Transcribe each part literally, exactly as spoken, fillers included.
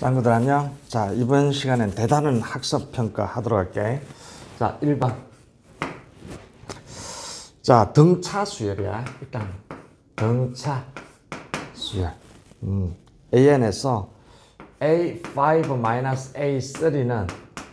짱구들 안녕. 자, 이번 시간엔 대단한 학습 평가 하도록 할게. 자, 일 번. 자, 등차 수열이야. 일단 등차 수열. 음, 에이엔에서 에이 파이브 마이너스 에이 쓰리는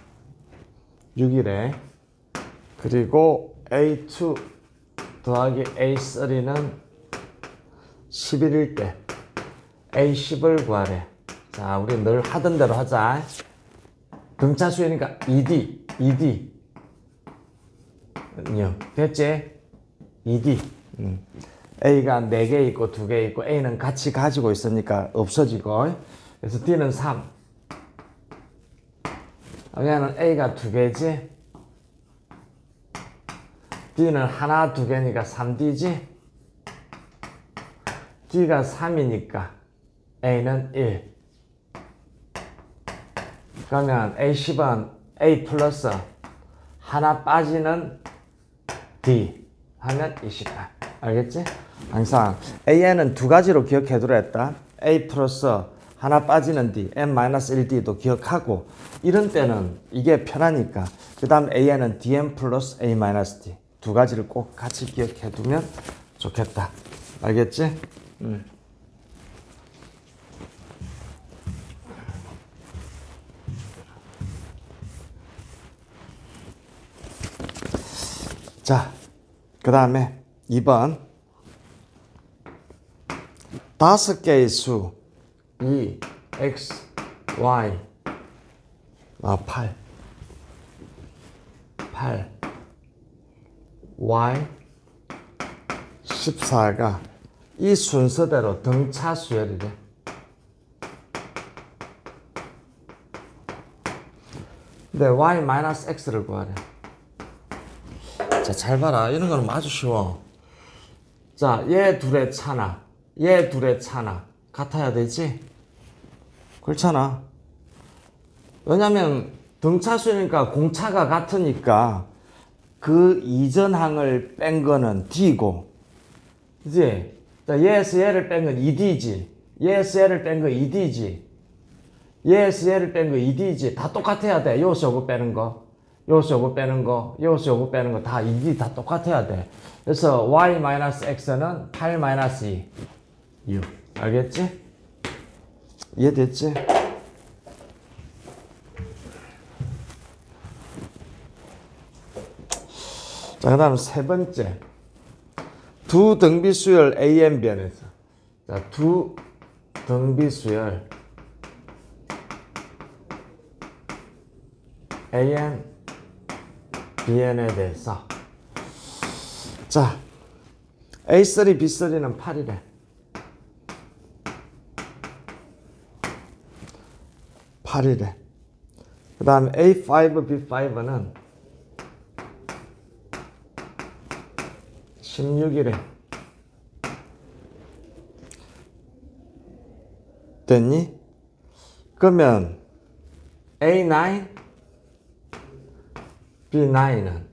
육이래. 그리고 에이 투 더하기 에이 쓰리는 십일일 때 에이 십을 구하래. 자, 우리 늘 하던 대로 하자. 등차 수열이니까 이디, 이디. 됐지? 이디. 음. A가 네 개 있고 두 개 있고 A는 같이 가지고 있으니까 없어지고. 그래서 D는 삼. 여기는 A가 두 개지? D는 하나, 두 개니까 삼 디지? D가 삼이니까 A는 일. 그러면 에이 십은 A 플러스 하나 빠지는 D 하면 이십팔. 알겠지? 항상 에이엔은 두 가지로 기억해두라 했다. A 플러스 하나 빠지는 D, N 마이너스 일 D도 기억하고, 이런 때는 이게 편하니까 그 다음 에이엔은 디엔 플러스 A 마이너스 D 두 가지를 꼭 같이 기억해두면 좋겠다. 알겠지? 음. 자, 그 다음에 이 번. 다섯 개의 수 이, x, y, 아, 팔, 팔, y, 십사가 이 순서대로 등차 수열이래. 근데 y 마이너스 x를 구하래. 자, 잘 봐라. 이런 거는 아주 쉬워. 자, 얘 둘의 차나, 얘 둘의 차나 같아야 되지? 그렇잖아. 왜냐면 등차수니까 공차가 같으니까 그 이전 항을 뺀 거는 D고, 그지? 자, 얘에서 얘를 뺀 건 이 디지. 얘에서 얘를 뺀 건 이 디지. 얘에서 얘를 뺀 건 이 디지. 다 똑같아야 돼. 요거 요거 빼는 거. 요거 요거 빼는 거, 요거 요거 빼는 거 다 이 디 다 똑같아야 돼. 그래서 y 마이너스 x는 팔 마이너스 이, 육. 알겠지? 이해됐지? 자, 그 다음 세 번째. 두 등비수열 에이엔 변에서. 자, 두 등비수열 에이엔 비엔에 대해서. 자, 에이 쓰리, 비 쓰리는 팔이래. 팔이래. 그 다음 에이 파이브, 비 파이브는 십육이래. 됐니? 그러면 에이 나인, 비 나인은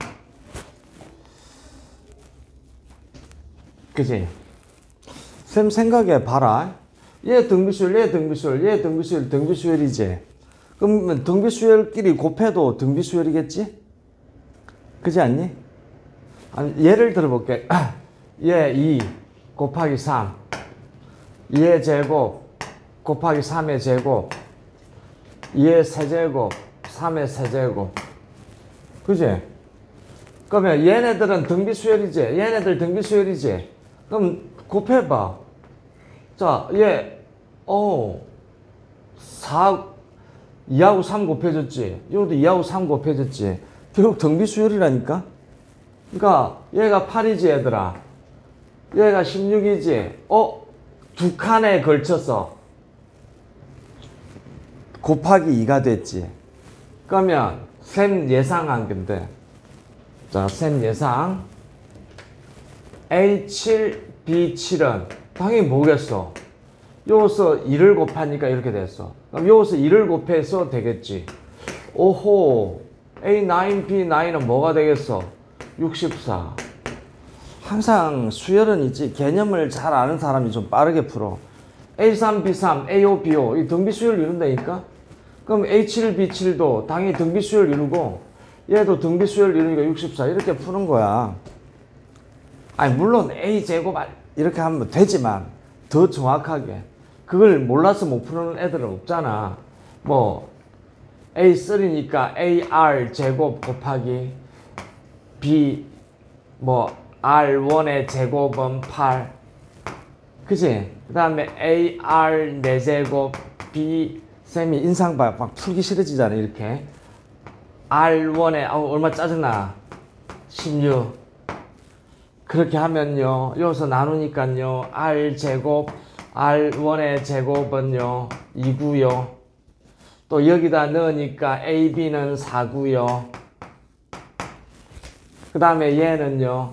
그치? 쌤 생각해 봐라. 얘 등비수열, 얘 등비수열, 얘 등비수열, 등비수열이지. 그러면 등비수열끼리 곱해도 등비수열이겠지? 그지 않니? 아니, 예를 들어볼게. 얘 이 곱하기 삼, 이의 제곱 곱하기 삼의 제곱, 이의 세제곱, 삼의 세제곱. 그지? 그러면 얘네들은 등비수열이지? 얘네들 등비수열이지? 그럼 곱해봐. 자, 얘, 어, 사, 이하고 삼 곱해졌지? 이것도 이하고 삼 곱해졌지? 결국 등비수열이라니까? 그러니까 얘가 팔이지, 얘들아. 얘가 십육이지? 어? 두 칸에 걸쳐서 곱하기 이가 됐지? 그러면 셈 예상한 건데, 자, 셈 예상 에이 칠, 비 칠은 당연히 뭐겠어? 여기서 이를 곱하니까 이렇게 됐어. 그럼 여기서 이를 곱해서 되겠지. 오호, 에이 나인, 비 나인은 뭐가 되겠어? 육십사. 항상 수열은 있지. 개념을 잘 아는 사람이 좀 빠르게 풀어. 에이 삼, 비 삼, 에이 오, 비 오 이 등비 수열 이룬다니까? 그럼 에이 칠, 비 칠도 당연히 등비 수열 이루고 얘도 등비 수열 이루니까 육십사 이렇게 푸는 거야. 아니 물론 A 제곱 이렇게 하면 되지만 더 정확하게 그걸 몰라서 못 푸는 애들은 없잖아. 뭐 에이 삼이니까 에이알 제곱 곱하기 B 뭐 알 원의 제곱은 팔 그치? 그 다음에 에이알 네 제곱 B 쌤이 인상 봐 막 풀기 싫어지잖아 이렇게 알 원에 아우 얼마 짜증나 십육 그렇게 하면요 여기서 나누니까요 R 제곱 알 원의 제곱은요 이고요 또 여기다 넣으니까 에이 비는 사고요 그 다음에 얘는요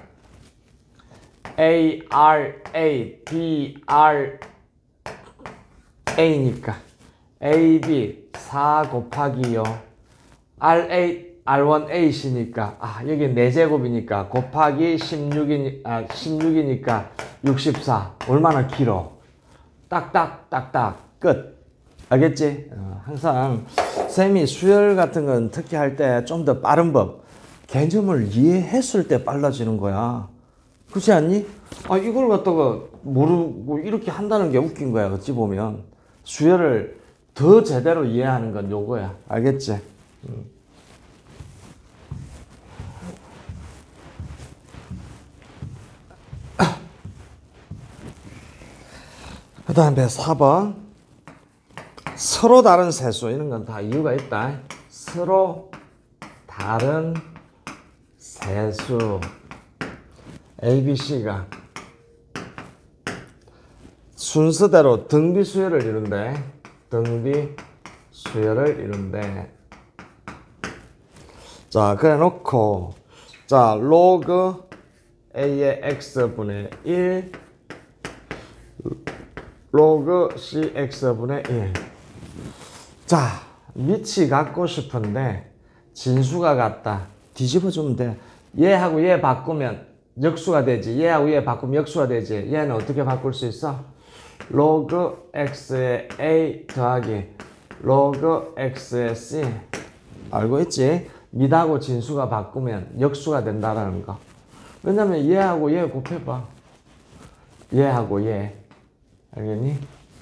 에이 알 에이 비 알 에이니까 에이 비 사 곱하기요 알 에이 알 원 에잇이니까 아 여기 네 제곱이니까 곱하기 십육이니, 아, 십육이니까 육십사 얼마나 길어 딱딱 딱딱 끝 알겠지? 어, 항상 쌤이 수열 같은 건 특히 할 때 좀 더 빠른 법 개념을 이해했을 때 빨라지는 거야 그렇지 않니? 아 이걸 갖다가 모르고 이렇게 한다는 게 웃긴 거야 어찌 보면 수열을 더 제대로 이해하는 건 요거야 알겠지? 음. 그 다음에 사 번 서로 다른 세수 이런 건 다 이유가 있다 서로 다른 세수 A, B, C가 순서대로 등비 수열을 이룬대 등비 수열을 이룬대 자 그래 놓고 자 로그 A의 X분의 일 로그 씨엑스분의 일. 자, 밑이 같고 싶은데 진수가 같다. 뒤집어주면 돼. 얘하고 얘 바꾸면 역수가 되지. 얘하고 얘 바꾸면 역수가 되지. 얘는 어떻게 바꿀 수 있어? 로그 x의 a 더하기 로그 x의 c. 알고 있지? 밑하고 진수가 바꾸면 역수가 된다라는 거. 왜냐면 얘하고 얘 곱해봐. 얘하고 얘. 알겠니?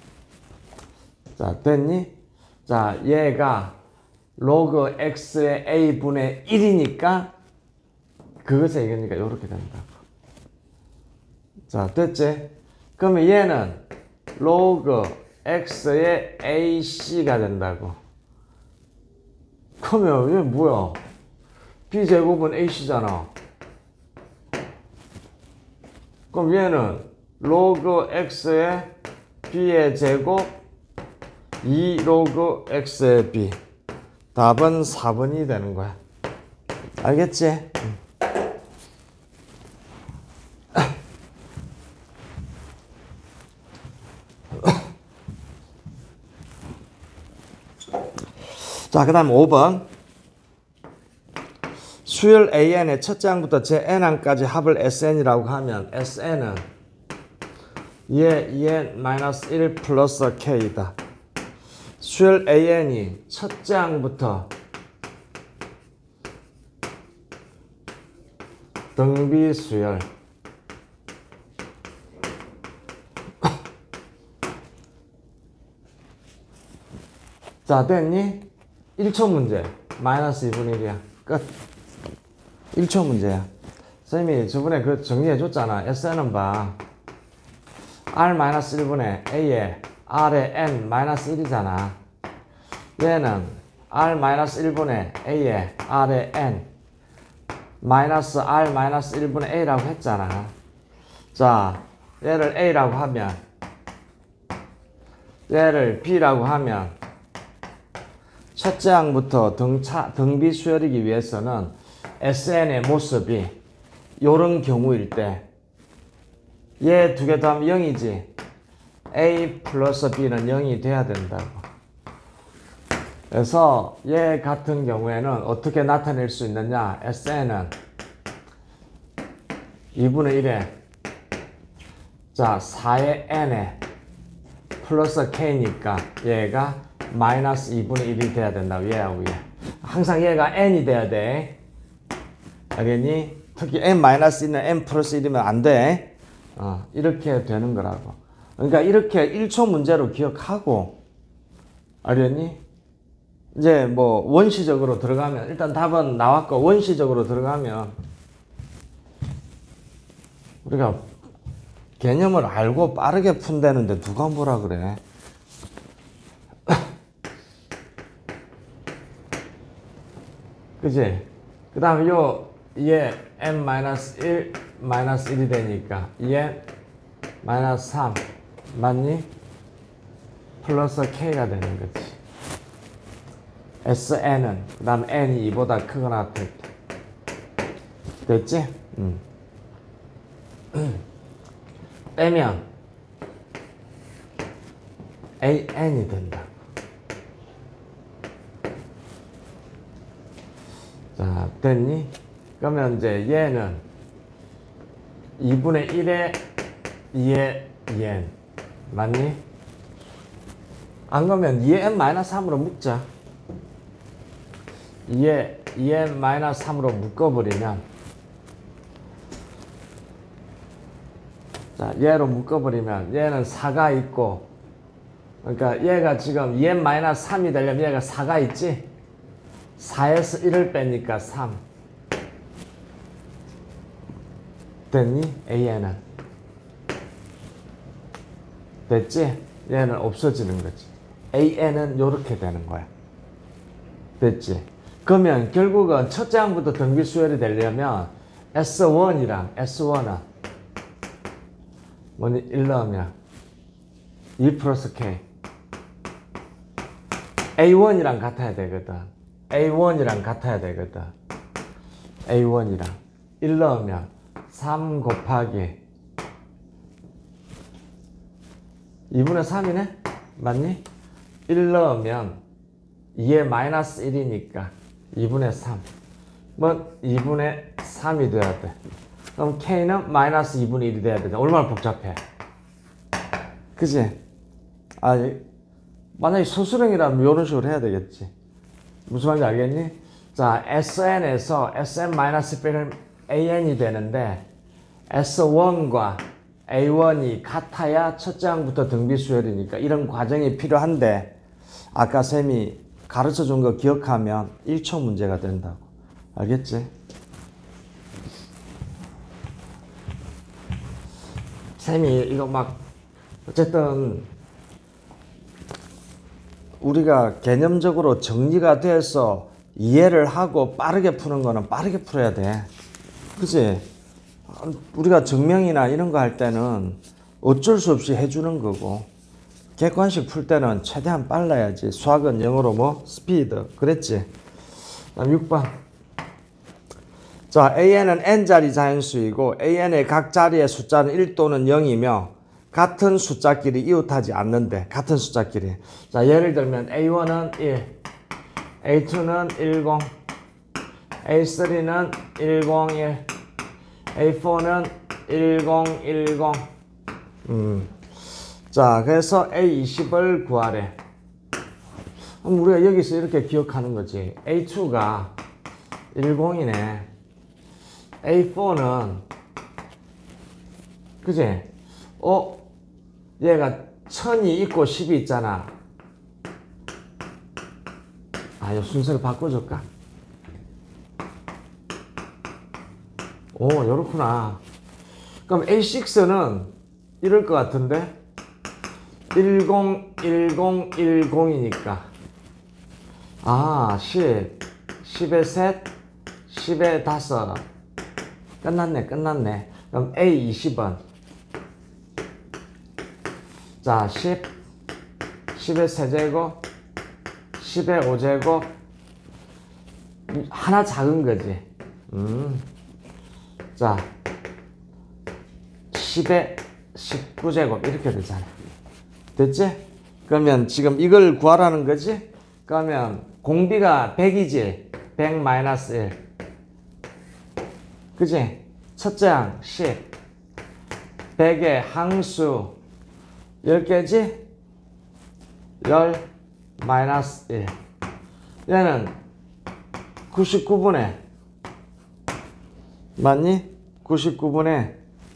자, 됐니? 자, 얘가 로그 x의 a분의 일이니까 그것의 이거니까 이렇게 된다. 자, 됐지? 그러면 얘는 로그 x의 ac가 된다고. 그러면 얘 뭐야? b제곱은 ac잖아. 그럼 얘는 로그 x의 b의 제곱 이 로그 x의 b 답은 사 번이 되는 거야. 알겠지? 응. 자, 그 다음 오 번 수열 에이엔의 첫째 항부터 제 n항까지 합을 에스엔이라고 하면 에스엔은 얘 이엔 마이너스 일 플러스 k이다. 수열 에이엔이 첫째 항부터 등비 수열 자 됐니? 일 초 문제 마이너스 이분의 일이야 끝. 일 초 문제야. 선생님이 저번에 그 정리해 줬잖아. 에스엔은 봐 R 마이너스 일분의 A에 R의 N 마이너스 일이잖아. 얘는 R 마이너스 일분의 A에 R의 N 마이너스 R 마이너스 일분의 A라고 했잖아. 자, 얘를 A라고 하면 얘를 B라고 하면 첫째 항부터 등차, 등비 수열이기 위해서는 에스엔의 모습이 요런 경우일 때 얘 두 개 더하면 영이지. A 플러스 B는 영이 돼야 된다고. 그래서 얘 같은 경우에는 어떻게 나타낼 수 있느냐. 에스엔은 이분의 일에 자 사의 n에 플러스 K니까 얘가 마이너스 이분의 일이 돼야 된다고. 얘하고 얘. 항상 얘가 n이 돼야 돼. 알겠니? 특히 n 마이너스 일은 n 플러스 일이면 안 돼. 어, 이렇게 되는 거라고. 그러니까 이렇게 일 초 문제로 기억하고, 알겠니? 이제 뭐 원시적으로 들어가면, 일단 답은 나왔고 원시적으로 들어가면 우리가 개념을 알고 빠르게 푼다는데 누가 뭐라 그래. 그지? 그 다음에 요 얘 n 마이너스 일 마이너스 일이 되니까 얘 마이너스 삼 맞니? 플러스 k가 되는 거지. sn은 그 다음 n이 이보다 크거나 같을 때 됐지? 음. 빼면 an이 된다. 자, 됐니? 그러면 이제 얘는 이분의 일에 이의 이엔 맞니? 안 그러면 이의 n 마이너스 삼으로 묶자. 이의 이엔 마이너스 삼으로 묶어버리면, 자, 얘로 묶어버리면 얘는 사가 있고, 그러니까 얘가 지금 이엔 마이너스 삼이 되려면 얘가 사가 있지? 사에서 일을 빼니까 삼. 됐니? an은. 됐지? 얘는 없어지는 거지. an은 요렇게 되는 거야. 됐지? 그러면 결국은 첫째 항부터 등비 수열이 되려면 에스 원이랑 에스 원은 뭐니? 일 넣으면 이 플러스 K 에이 원이랑 같아야 되거든. 에이 원이랑 같아야 되거든. 에이 원이랑 일 넣으면 삼 곱하기 이분의 삼이네? 맞니? 일 넣으면 이의 마이너스 일이니까 이분의 삼. 뭐 이분의 삼이 돼야 돼. 그럼 K는 마이너스 이분의 일이 돼야 돼. 얼마나 복잡해. 그지? 아, 만약에 소수령이라면 이런 식으로 해야 되겠지. 무슨 말인지 알겠니? 자, 에스엔에서 에스엔 마이너스 빼는 에이엔이 되는데 에스 원과 에이 원이 같아야 첫째 항부터 등비수열이니까 이런 과정이 필요한데, 아까 쌤이 가르쳐 준 거 기억하면 일 초 문제가 된다고. 알겠지? 쌤이 이거 막 어쨌든 우리가 개념적으로 정리가 돼서 이해를 하고 빠르게 푸는 거는 빠르게 풀어야 돼. 그치? 우리가 증명이나 이런 거 할 때는 어쩔 수 없이 해주는 거고, 객관식 풀 때는 최대한 빨라야지. 수학은 영어로 뭐? 스피드. 그랬지? 다음 육 번. 자, an은 n자리 자연수이고 an의 각 자리의 숫자는 일 또는 영이며 같은 숫자끼리 이웃하지 않는데, 같은 숫자끼리. 자, 예를 들면 에이 원은 일, 에이 투는 십, 에이 쓰리는 백일, 에이 포는 천십. 음. 자, 그래서 에이 이십을 구하래. 그럼 우리가 여기서 이렇게 기억하는 거지. 에이 투가 십이네. 에이 포는, 그지? 어? 얘가 천이 있고 십이 있잖아. 아, 이 순서를 바꿔줄까? 오, 요렇구나. 그럼 에이 식스는 이럴 것 같은데? 십, 십, 십이니까. 아, 십, 십에 셋, 십에 다섯. 끝났네, 끝났네. 그럼 에이 이십은? 자, 십, 십의 세제곱, 십의 오제곱. 하나 작은 거지. 음. 자, 십의 십구 제곱 이렇게 되잖아. 됐지? 그러면 지금 이걸 구하라는 거지? 그러면 공비가 백이지? 백 마이너스 일. 그지? 첫째 항 십. 백의 항수 열 개지? 십 마이너스 일. 얘는 구십구 분의 맞니? 구십구 분의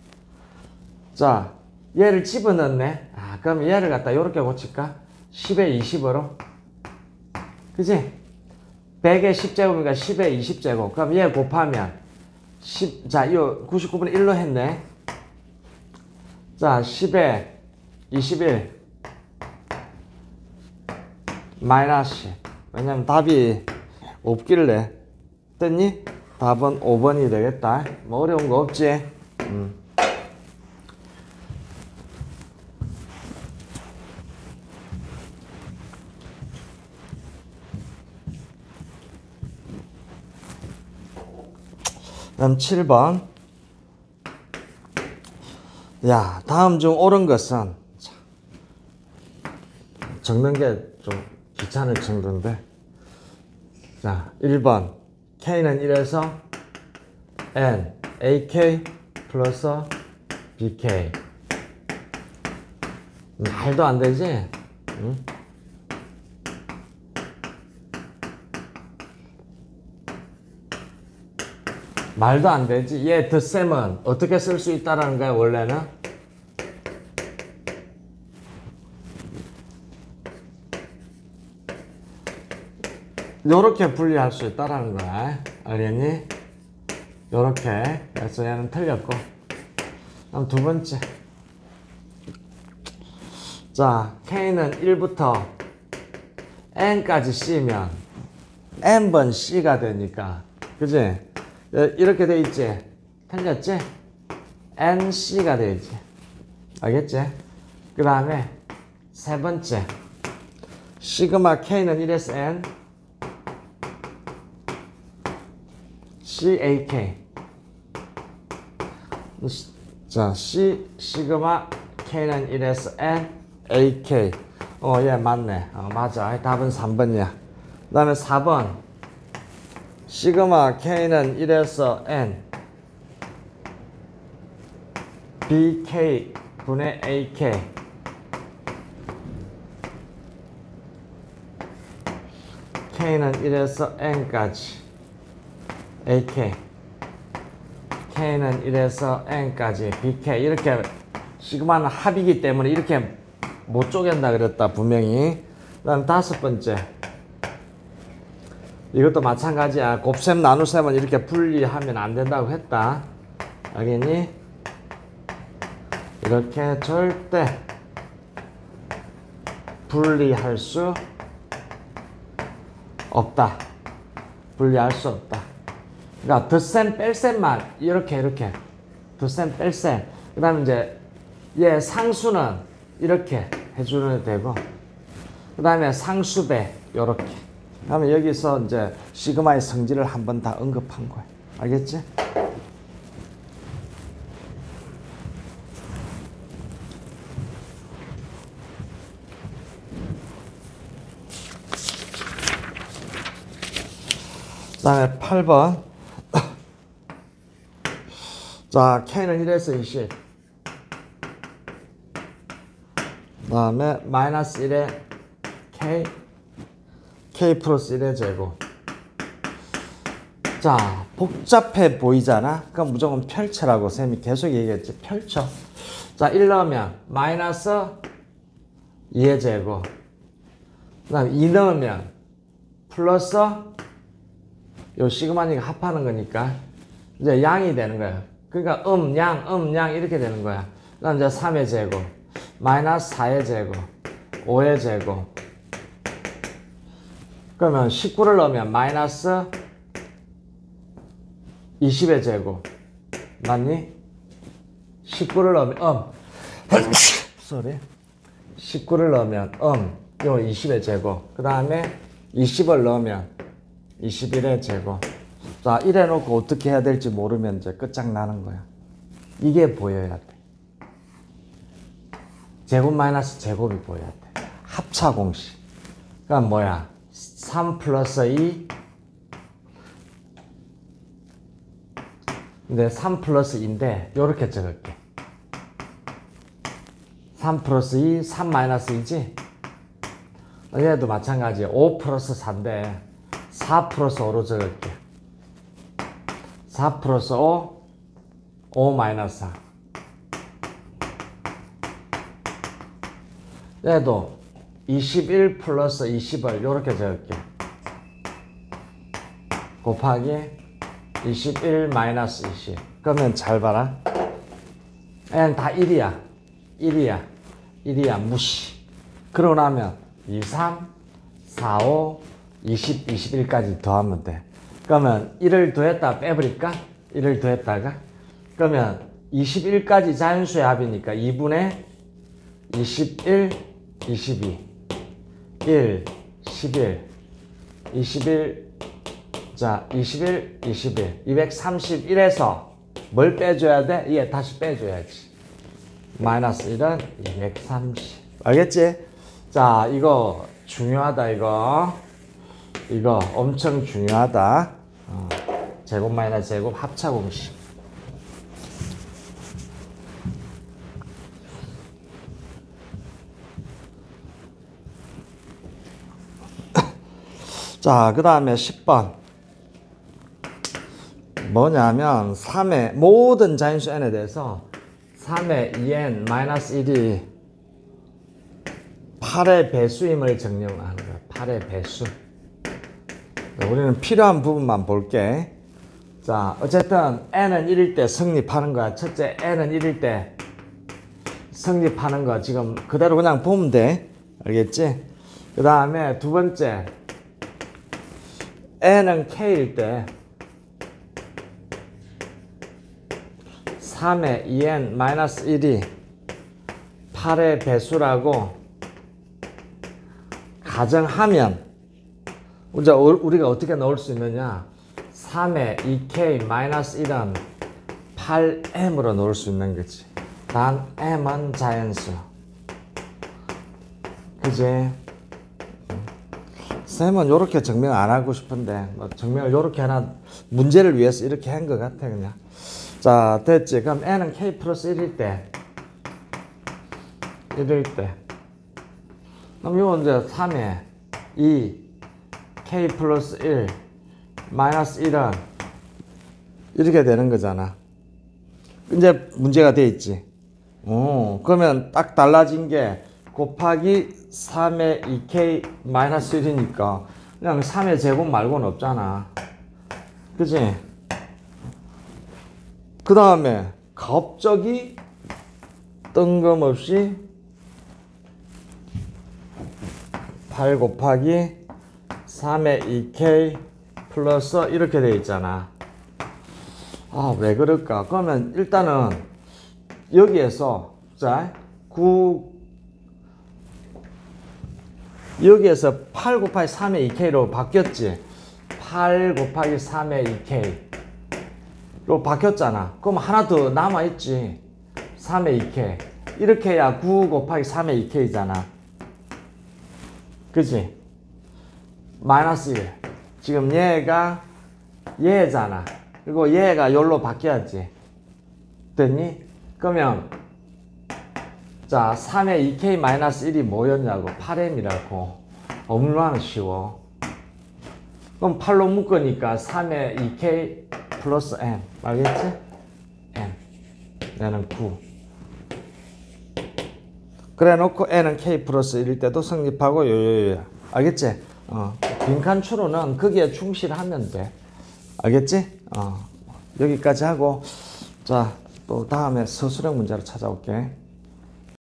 자 얘를 집어넣네. 아 그럼 얘를 갖다 요렇게 고칠까? 십에 이십으로 그지? 백에 십 제곱이니까 십에 이십 제곱. 그럼 얘 곱하면 십, 자, 이 구십구 분의 일로 했네. 자, 십에 이십일 마이너스. 왜냐면 답이 없길래. 됐니? 답은 오 번이 되겠다. 뭐 어려운 거 없지? 음. 다음 칠 번. 야, 다음 중 옳은 것은 적는 게 좀 귀찮을 정도인데. 자, 일 번. K는 일에서 N, 에이케이 플러스 비케이. 말도 안 되지? 응? 말도 안 되지. 얘 덧셈은 어떻게 쓸 수 있다라는 거야, 원래는? 요렇게 분리할 수 있다라는 거야. 알겠니? 요렇게. 그래서 얘는 틀렸고. 그럼 두 번째. 자, K는 일부터 N까지 C면 N번 C가 되니까. 그지? 이렇게 돼 있지? 틀렸지? 엔씨가 돼 있지? 알겠지? 그 다음에 세 번째. 시그마 K는 일에서 N 씨에이케이. 자, C 시그마 K는 일에서 N 에이케이. 어, 얘 맞네. 어, 맞아. 답은 삼 번이야. 그 다음에 사 번. 시그마 K는 일에서 N 비케이 분의 에이케이. K는 일에서 N까지 에이케이. K는 일에서 N까지 비케이. 이렇게 시그마는 합이기 때문에 이렇게 못 쪼갠다 그랬다 분명히. 그 다음 다섯 번째. 이것도 마찬가지야. 곱셈 나눗셈은 이렇게 분리하면 안 된다고 했다. 알겠니? 이렇게 절대 분리할 수 없다. 분리할 수 없다. 그러니까 덧셈 뺄셈만 이렇게 이렇게 덧셈 뺄셈. 그 다음에 이제 얘 상수는 이렇게 해주면 되고, 그 다음에 상수배 요렇게. 그러면 여기서 이제 시그마의 성질을 한번 다 언급한 거야. 알겠지? 그 다음에 팔 번. 자, K는 일에서 이십. 그 다음에 마이너스 일에 K K 플러스 일의 제곱. 자, 복잡해 보이잖아? 그럼 무조건 펼쳐라고 쌤이 계속 얘기했지. 펼쳐. 자, 일 넣으면 마이너스 이의 제곱. 그 다음에 이 넣으면 플러스 요 시그마니까 합하는 거니까 이제 양이 되는 거야. 그러니까 음, 양, 음, 양 이렇게 되는 거야. 그 다음 이제 삼의 제곱. 마이너스 사의 제곱. 오의 제곱. 그러면 십구를 넣으면 마이너스 이십의 제곱. 맞니? 십구를 넣으면 음. 쏘리. 십구를 넣으면 음. 요 이십의 제곱. 그 다음에 이십을 넣으면 이십일의 제곱. 자, 이래 놓고 어떻게 해야 될지 모르면 이제 끝장나는 거야. 이게 보여야 돼. 제곱 마이너스 제곱이 보여야 돼. 합차 공식. 그러니까 뭐야? 삼 플러스 이. 근데 삼 플러스 이인데 요렇게 적을게. 삼 플러스 이, 삼 마이너스 이지? 얘도 마찬가지. 오 플러스 사인데 사 플러스 오로 적을게. 사 플러스 오, 오 마이너스 사. 얘도 이십일 플러스 이십을 요렇게 적을게. 곱하기 이십일 마이너스 이십. 그러면 잘 봐라. 얘는 다 일이야. 일이야. 일이야. 무시. 그러고 나면 이, 삼, 사, 오, 이십, 이십일까지 더하면 돼. 그러면 일을 더했다 빼버릴까? 일을 더했다가? 그러면 이십일까지 자연수의 합이니까 이분의 이십일, 이십이, 일, 십일, 이십일, 자, 이십일, 이십일, 이백삼십일에서 뭘 빼줘야 돼? 얘 다시 빼줘야지. 마이너스 일은 이백삼십. 알겠지? 자, 이거 중요하다, 이거. 이거 엄청 중요하다. 어. 제곱 마이너스 제곱 합차 공식. 자, 그 다음에 십 번. 뭐냐면 삼의 모든 자연수 n에 대해서 삼의 이 엔 마이너스 일이 팔의 배수임을 증명하는 거야. 팔의 배수. 우리는 필요한 부분만 볼게. 자, 어쨌든 n은 일일 때 성립하는 거야. 첫째, n은 일일 때 성립하는 거 지금 그대로 그냥 보면 돼. 알겠지? 그 다음에 두 번째, n은 k일 때 삼의 이 엔 마이너스 일이 팔의 배수라고 가정하면 우리가 어떻게 넣을 수 있느냐? 삼의 이 케이 마이너스 일은 팔 엠으로 넣을 수 있는 거지. 단 m은 자연수. 그지? 쌤은 이렇게 증명 안 하고 싶은데 뭐 증명을 이렇게 하나 문제를 위해서 이렇게 한 것 같아 그냥. 자, 됐지? 그럼 n은 k 플러스 일일 때 일일 때 그럼 이거 이제 삼의 이 k 플러스 일 마이너스 일은 이렇게 되는 거잖아. 이제 문제가 돼 있지. 오, 그러면 딱 달라진 게 곱하기 삼의 이 케이 마이너스 일이니까 그냥 삼의 제곱 말고는 없잖아. 그치? 그 다음에 갑자기 뜬금없이 팔 곱하기 삼의 이 케이 플러스 이렇게 돼 있잖아. 아, 왜 그럴까? 그러면 일단은 여기에서 자 구 여기에서 팔 곱하기 삼의 이 케이로 바뀌었지. 팔 곱하기 삼의 이 케이로 바뀌었잖아. 그럼 하나 더 남아있지. 삼의 이 케이. 이렇게 해야 구 곱하기 삼의 이 케이잖아. 그치? 마이너스 일. 지금 얘가 얘잖아. 그리고 얘가 여기로 바뀌었지. 됐니? 그러면 자, 삼의 이 케이 마이너스 일이 뭐였냐고. 팔 엠이라고. 얼마나 쉬워. 그럼 팔로 묶으니까 삼의 이 케이 플러스 m. 알겠지? m. 얘는 구. 그래 놓고 n은 k 플러스 일일 때도 성립하고 요요요. 알겠지? 어. 빈칸 추론은 거기에 충실하면 돼. 알겠지? 어. 여기까지 하고 자, 또 다음에 서술형 문제로 찾아올게.